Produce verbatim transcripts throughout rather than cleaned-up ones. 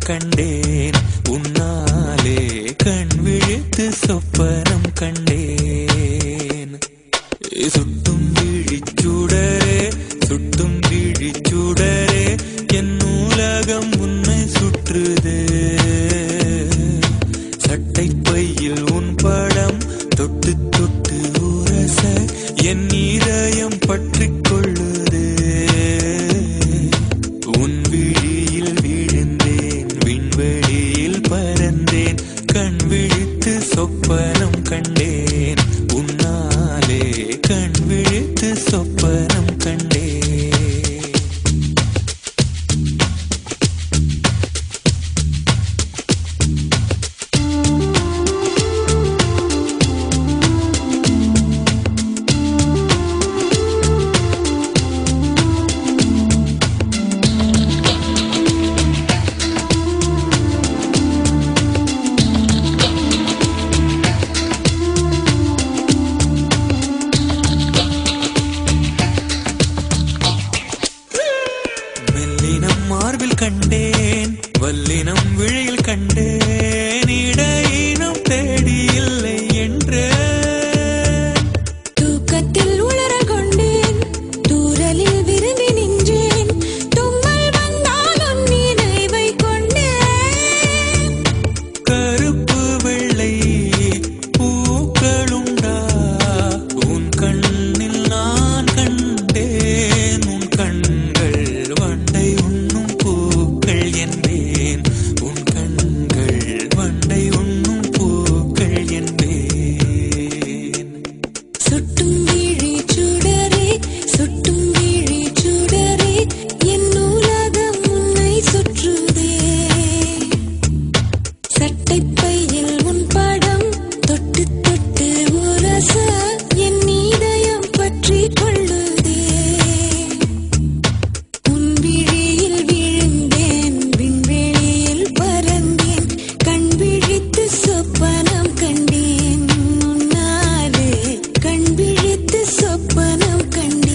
கண்டேன் உன்னாலே கண் விழித்து சொப்பனம் கண்டேன். சுட்டும் விழிச்சுடரே சுட்டும் விழிச்சுடரே என் உலகம் உன்னை சுற்றுதே. சட்டை பையில் உன் படம் தொட்டு தொட்டு உரச என் இதயம் பற்றிக் கொள்ளுதே. உன் விழியில் விழுந்தேன் விண்வெளியில் பறந்தேன் கண் விழித்து சொப்பனம் கண்டேன் உன்னாலே கண் விழித்து சொப்பனம் கண்டேன். மார்பில் கண்டேன் வல்லினம் விழியில் கண்டேன் இடையினம் தேடி இல்லை என்று தூக்கத்தில் உளர கொண்டேன் தூரலில் விரும்பி நின்றேன் தும்மல் வந்தாலும் நினைவை கொண்டேன். கருப்பு வெள்ளை பூக்களுண்டா உன் கண்ணில் நான் கண்டேன். உன் கண்கள் வண்டை உண்ணும் பூக்கள் என்பேன் உன் கண்கள் வண்டை உண்ணும் பூக்கள் என்பேன். சுட்டும் விழி சுடரே சுட்டும் விழி சுடரே என் உலகம் உன்னை சுற்றுதே. சட்டை பையில் உன் படம் தொட்டு தொட்டு உரச என் இதயம் பற்றி கொள்ளுதே. உன் விழியில் விழுந்தேன் விண்வெளியில் பறந்தேன் கண் விழித்து சொப்பனம் கண்டேன் உன்னாலே கண் விழித்து சொப்பனம் கண்டேன்.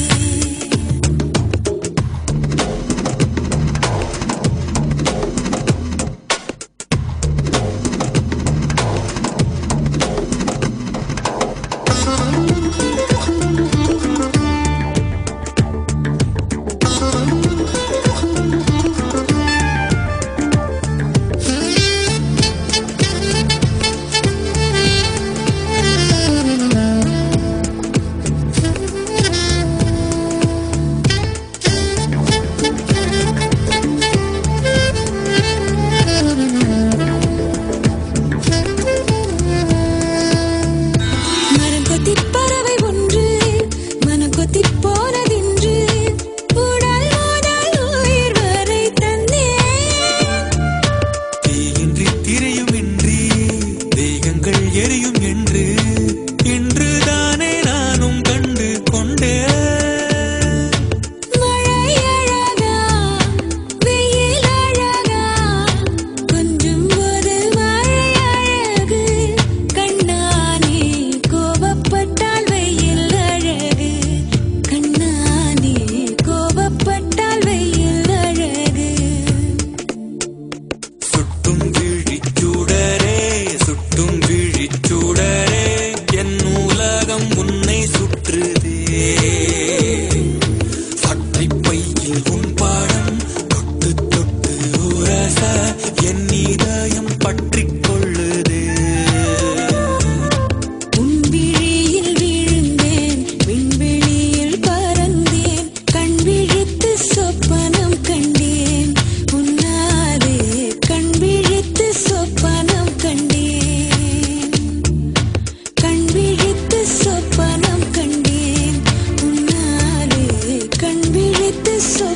மரம் கொத்திப் பறவை ஒன்று மனம் கொத்திப் போனதென்று உடல் முதல் உயிர் வரை தந்தேன். தீயின்றி திரையுமின்றி தேகங்கள் எரியும் என்று இன்று தானே நானும் கண்டு கொண்டேன். மழை அழகா வெயில் அழகா கொஞ்சம் போது மழை அழகு கண்ணானே கோபப்பட்டால் வெயில் அழகு கண்ணானே கோபப்பட்டால் வெயில் அழகு. சுட்டும் விழிச்சுடரே சுட்டும் விழிச்சுடரே என் உலகம் உன்னை சுற்றுதே. சட்டை பையில் உன் பாடம் தொட்டு தொட்டு உரச என் இதயம் பற்றிக் கொள்ளுதே. உன் விழியில் விழுந்தேன் விண்வெளியில் பறந்தேன் கண் விழித்து சொப்பனம் கண்டேன் உன்னாலே கண் விழித்து சொப்பனம் கண்டேன். கண் விழித்து சொப்பனம் கண்டேன் உன்னாலே கண் விழித்து சொப்பனம்